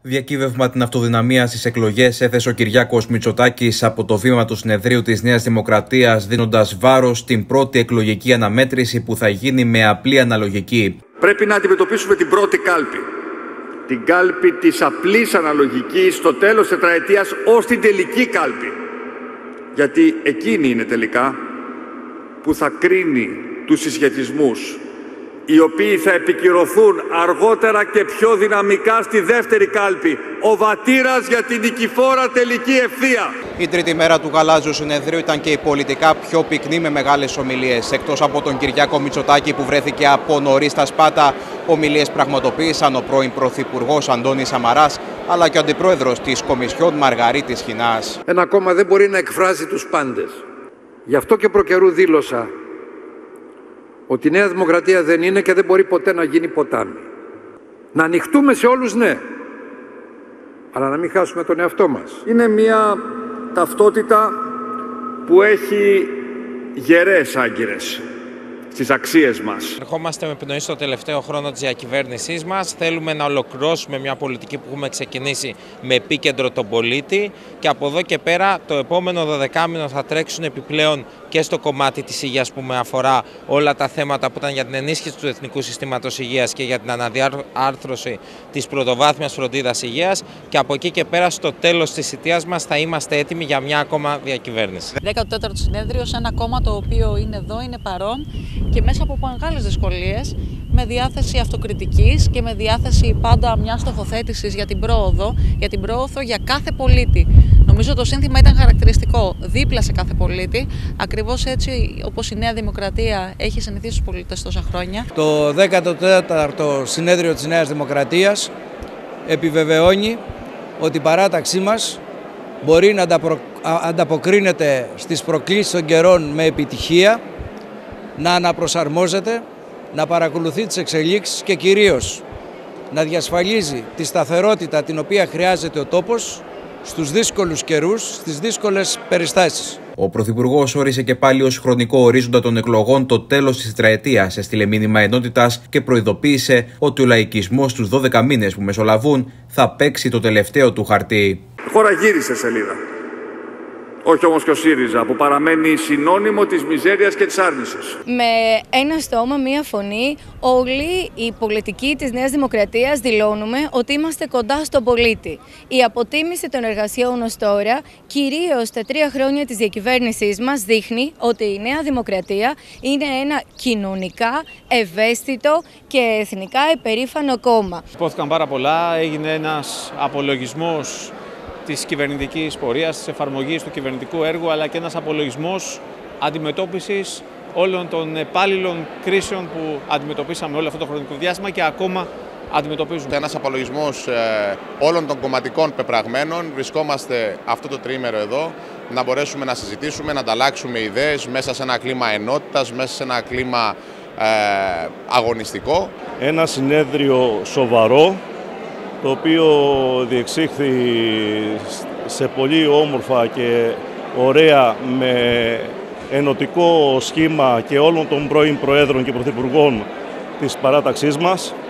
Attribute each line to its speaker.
Speaker 1: Διακύβευμα την αυτοδυναμία στις εκλογές έθεσε ο Κυριάκος Μητσοτάκης από το βήμα του συνεδρίου της Νέας Δημοκρατίας, δίνοντας βάρος στην πρώτη εκλογική αναμέτρηση που θα γίνει με απλή αναλογική.
Speaker 2: Πρέπει να αντιμετωπίσουμε την πρώτη κάλπη. Την κάλπη της απλής αναλογικής στο τέλος τετραετίας ως την τελική κάλπη. Γιατί εκείνη είναι τελικά που θα κρίνει τους συσχετισμούς, οι οποίοι θα επικυρωθούν αργότερα και πιο δυναμικά στη δεύτερη κάλπη. Ο βατήρας για την νικηφόρα τελική ευθεία.
Speaker 3: Η τρίτη μέρα του γαλάζιου συνεδρίου ήταν και η πολιτικά πιο πυκνή, με μεγάλες ομιλίες. Εκτός από τον Κυριάκο Μητσοτάκη που βρέθηκε από νωρίς στα Σπάτα, ομιλίες πραγματοποίησαν ο πρώην Πρωθυπουργός Αντώνης Σαμαράς, αλλά και ο Αντιπρόεδρος της Κομισιόν Μαργαρίτης Χινάς.
Speaker 4: Ένα κόμμα δεν μπορεί να εκφράζει τους πάντες. Γι' αυτό και προκαιρού δήλωσα ότι η Νέα Δημοκρατία δεν είναι και δεν μπορεί ποτέ να γίνει ποτάμι. Να ανοιχτούμε σε όλους, ναι, αλλά να μην χάσουμε τον εαυτό μας.
Speaker 2: Είναι μια ταυτότητα που έχει γερές άγκυρες στις αξίες μας.
Speaker 5: Ερχόμαστε με πνοή στο τελευταίο χρόνο της διακυβέρνησής μας. Θέλουμε να ολοκληρώσουμε μια πολιτική που έχουμε ξεκινήσει με επίκεντρο τον πολίτη και από εδώ και πέρα το επόμενο 12μηνο θα τρέξουν επιπλέον και στο κομμάτι της υγείας που με αφορά όλα τα θέματα που ήταν για την ενίσχυση του Εθνικού Συστήματος Υγείας και για την αναδιάρθρωση της πρωτοβάθμιας φροντίδας υγείας, και από εκεί και πέρα στο τέλος της θητείας μας θα είμαστε έτοιμοι για μια ακόμα διακυβέρνηση.
Speaker 6: 14ο συνέδριο σε ένα κόμμα το οποίο είναι εδώ, είναι παρόν και μέσα από μεγάλες δυσκολίες, με διάθεση αυτοκριτικής και με διάθεση πάντα μιας στοχοθέτησης για την πρόοδο για κάθε πολίτη. Νομίζω το σύνθημα ήταν χαρακτηριστικό, δίπλα σε κάθε πολίτη, ακριβώς έτσι όπως η Νέα Δημοκρατία έχει συνηθίσει τους πολίτες τόσα χρόνια.
Speaker 7: Το 14ο συνέδριο της Νέας Δημοκρατίας επιβεβαιώνει ότι η παράταξή μας μπορεί να ανταποκρίνεται στις προκλήσεις των καιρών με επιτυχία, να αναπροσαρμόζεται, να παρακολουθεί τις εξελίξεις και κυρίως να διασφαλίζει τη σταθερότητα την οποία χρειάζεται ο τόπος στους δύσκολους καιρούς, στις δύσκολες περιστάσεις.
Speaker 1: Ο Πρωθυπουργός όρισε και πάλι ως χρονικό ορίζοντα των εκλογών το τέλος της τετραετίας, έστειλε μήνυμα ενότητας και προειδοποίησε ότι ο λαϊκισμός στους 12 μήνες που μεσολαβούν θα παίξει το τελευταίο του χαρτί.
Speaker 2: Η χώρα γύρισε σελίδα. Όχι όμως και ο ΣΥΡΙΖΑ, που παραμένει συνώνυμο της μιζέριας και της άρνησης.
Speaker 8: Με ένα στόμα, μία φωνή, όλοι οι πολιτικοί της Νέας Δημοκρατίας δηλώνουμε ότι είμαστε κοντά στον πολίτη. Η αποτίμηση των εργασιών ως τώρα, κυρίως τα 3 χρόνια της διακυβέρνησής μας, δείχνει ότι η Νέα Δημοκρατία είναι ένα κοινωνικά ευαίσθητο και εθνικά υπερήφανο κόμμα.
Speaker 9: Υπόθηκαν πάρα πολλά, έγινε ένας απολογισμός της κυβερνητικής πορείας, της εφαρμογής του κυβερνητικού έργου, αλλά και ένας απολογισμός αντιμετώπισης όλων των επάλληλων κρίσεων που αντιμετωπίσαμε όλο αυτό το χρονικό διάστημα και ακόμα αντιμετωπίζουμε.
Speaker 10: Ένας απολογισμός όλων των κομματικών πεπραγμένων. Βρισκόμαστε αυτό το τριήμερο εδώ να μπορέσουμε να συζητήσουμε, να ανταλλάξουμε ιδέες μέσα σε ένα κλίμα ενότητας, μέσα σε ένα κλίμα αγωνιστικό.
Speaker 11: Ένα συνέδριο σοβαρό, το οποίο διεξήχθη σε πολύ όμορφα και ωραία, με ενωτικό σχήμα και όλων των πρώην Προέδρων και Πρωθυπουργών της παράταξής μας.